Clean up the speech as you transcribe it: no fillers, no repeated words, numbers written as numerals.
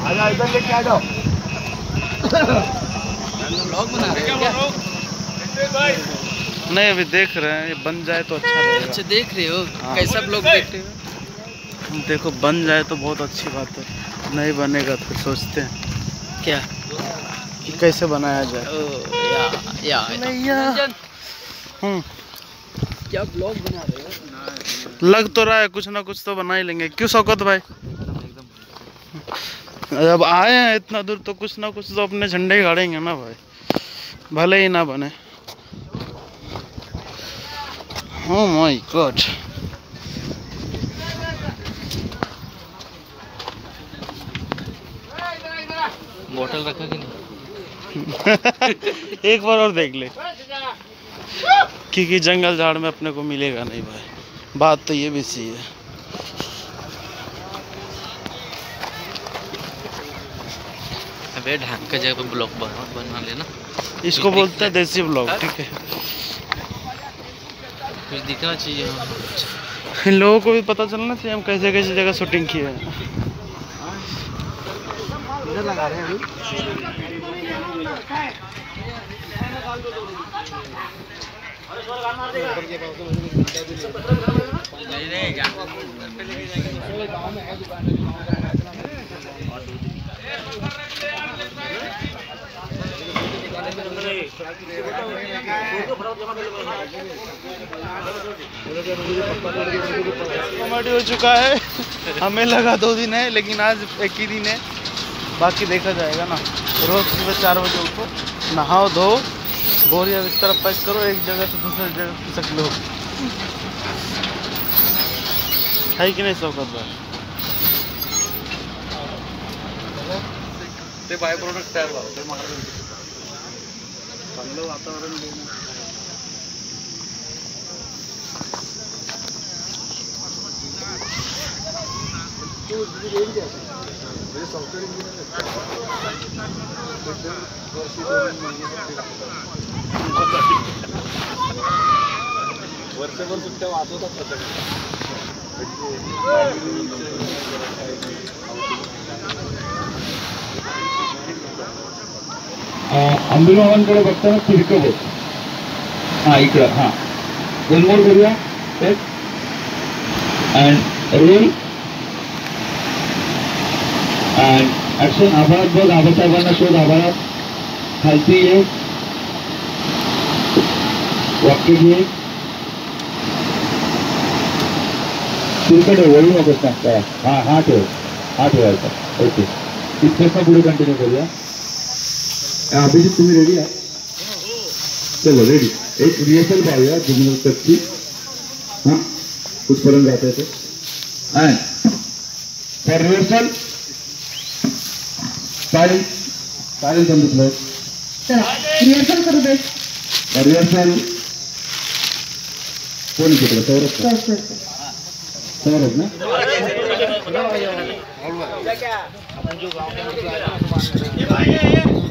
आजा इधर लेके आ जाओ। ब्लॉग बना रहे हो क्या? नहीं अभी देख रहे हैं, ये बन जाए तो अच्छा रहेगा। अच्छा देख रहे हो? कैसा ब्लॉग देख रहे हो? देखो बन जाए तो बहुत अच्छी बात है, नहीं बनेगा तो फिर सोचते हैं क्या कि कैसे बनाया जाए। रंजन क्या ब्लॉग बना रहे हो? लग तो रहा है कुछ ना कुछ तो बना ही लेंगे, क्यों शौकत भाई? जब आए हैं इतना दूर तो कुछ ना कुछ तो अपने झंडे गाड़ेंगे ना भाई, भले ही ना बने। ओह माय गॉड, बोतल रखा कि नहीं? एक बार और देख ले, क्योंकि जंगल झाड़ में अपने को मिलेगा नहीं भाई, बात तो ये भी सही है। अबे ढंग का जगह पे ब्लॉग बना लेना। इसको बोलते हैं देसी ब्लॉग, ठीक है? कुछ दिखना चाहिए। इन लोगों को भी पता चलना चाहिए हम कैसे कैसे जगह शूटिंग किए हैं। इधर लगा रहे हैं अभी। कॉमेडी हो चुका है, हमें लगा 2 दिन है लेकिन आज एक ही दिन है, बाकी देखा जाएगा ना। रोज सुबह 4 बजे उठो, नहाओ धो, बोरिया बिस्तर पैक करो, एक जगह से दूसरी जगह खिसक लो, है कि नहीं शौकत भाई? ते बाय प्रोडक्ट तयार झालं चांगलं वातावरण देणं। वर्षभर सुट्ट्या वाचवतात अंबिलवालांकडे बघताना तिरकं बघ. हा इकडं, हा वन मोर करूया. And roll and action. आभाळात बघ, आबासाहेबांना शोध, आभाळात खालती ये, वाक्य घे, तिरकं ठेव, वळू नकोस ना. हा ठेव, हा ठेवायचा. ओके, इथपासून पुढे कंटिन्यू करूया. अभिजित तुम्ही रेडी आहे? चलो रेडी. एक रिहर्सल पाहूया जुमिनल तकची. हां कुठपर्यंत जाता येते? And for rehearsal silence. Silence on the floor. चला रिहर्सल करू दे. रिहर्सल कोण तिकडे? सौरभ ना? क्या